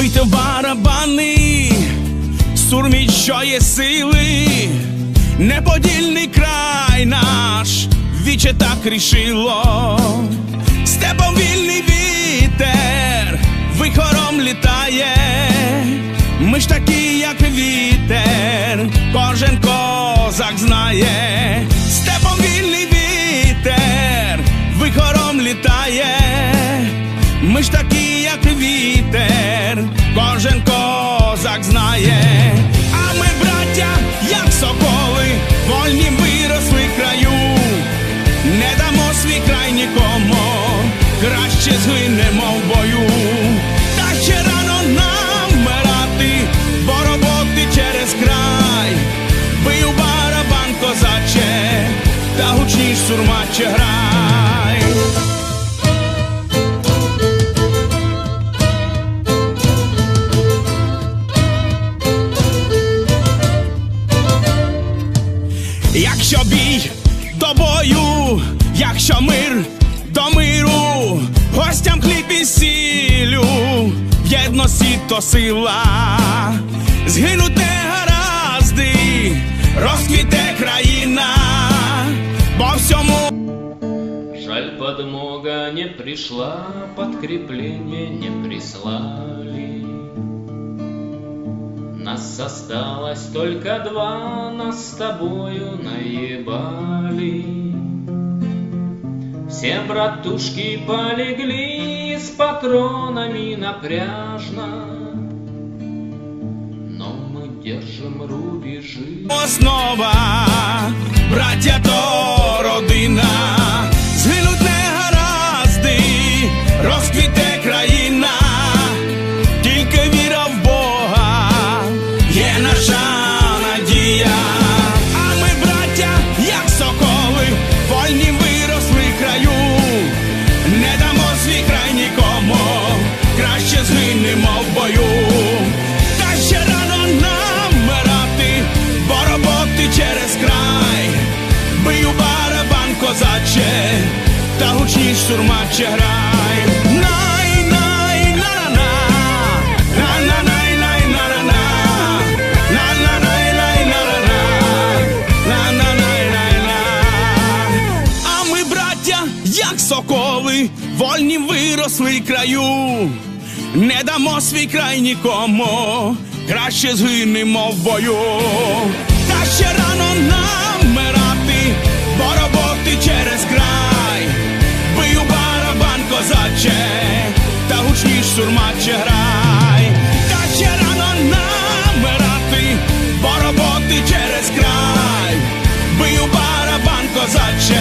Бийте барабани, сурміть, що є сили, неподільний край наш, віче так рішило. Степом вільний вітер, вихором літає, ми ж такі, як вітер, кожен козак знає. Степом вільний вітер, вихором літає, ми ж такі, як вітер, кожен козак знає. А ми, браття, як соколи, вольні виросли в краю, не дамо свій край нікому, краще згинемо в бою. Та ще рано нам вмирати, бо роботи через край. Бий у барабан, козаче, та гучніш, сурмаче, грай. Якщо бій до бою, якщо мир до миру, гостям хліб і сіллю, в єдності то сила. Згинуть негаразди, розквіте країна, бо всьому. Жаль, подмога не пришла, подкрепление не прислали. Нас осталось только два, нас с тобою наебали. Все братушки полегли с патронами напряжно, но мы держим рубежи. Основа, браття, то родина. Згинуть негаразди, розквіте країна, тільки віра в Бога є наша надія. А ми, браття, як соколи, вольні виросли в краю, не дамо свій край нікому, краще згинемо в бою. Та ще рано нам вмирати, бо роботи через край. Бий у барабан, козаче, та гучніш, сурмаче, грай. А ми, браття, як соколи, вольні виросли в краю, не дамо свій край нікому, краще згинемо в бою. Та ще рано нам вмирати, бо роботи через край. Бий у барабан, козаче, та гучніш, сурмаче, грай. Та ще рано нам вмирати, бо роботи через край. Бий у барабан, козаче.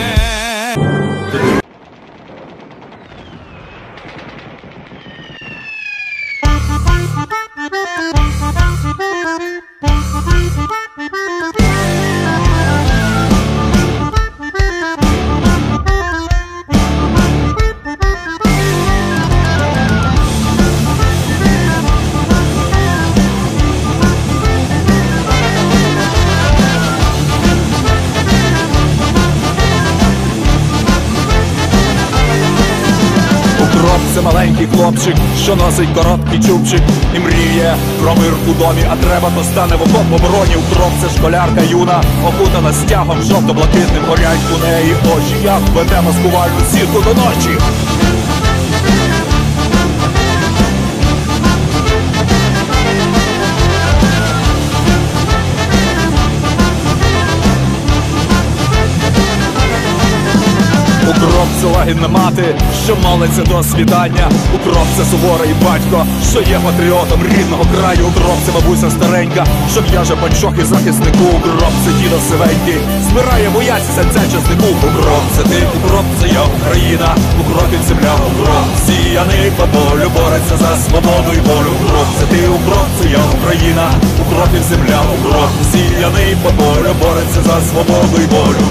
Це маленький хлопчик, що носить короткий чубчик і мріє про мир у домі, а треба, то стане в окоп в обороні. Укроп – це школярка юна, окутана стягом жовто-блакитним, горять у неї очі, як веде маскувальну сітку до ночі. Укроп – це лагідна мати, що молиться до світання. Укроп – це суворий батько, що є патріотом рідного краю. Укроп – це бабуся старенька, що в'яже панчохи захиснику. Укроп – це дідо сивенький, збирає бояці серця часнику. Укроп – це ти, укроп – це я, Україна. Укроп – земля, укроп – сіяний по полю, бореться за свободу і волю. Укроп – це ти, укроп – це я, Україна. Укроп – земля, укроп – сіяний по полю, бореться за свободу і волю.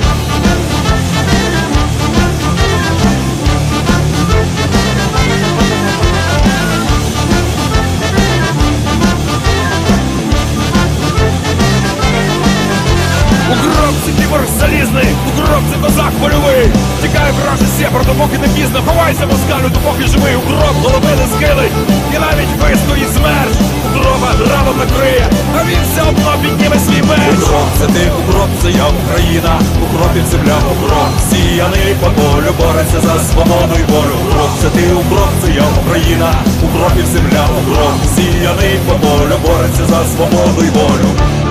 ворог залізний, укроп це козак польовий. Тікає враже сєпар, допоки не пізно. Ховайся, москалю, допоки живий. Укроп голови не схилить, і навіть вистоїть смерть. Укропа раном накриє, а він все одно підніме свій меч. Укроп це ти, укроп це я, Україна. Укропів земля, укроп сіяний по полю, бореться за свободу й волю. Укроп це ти, укроп це я, Україна. Укропів земля, укроп сіяний по полю, бореться за свободу й волю.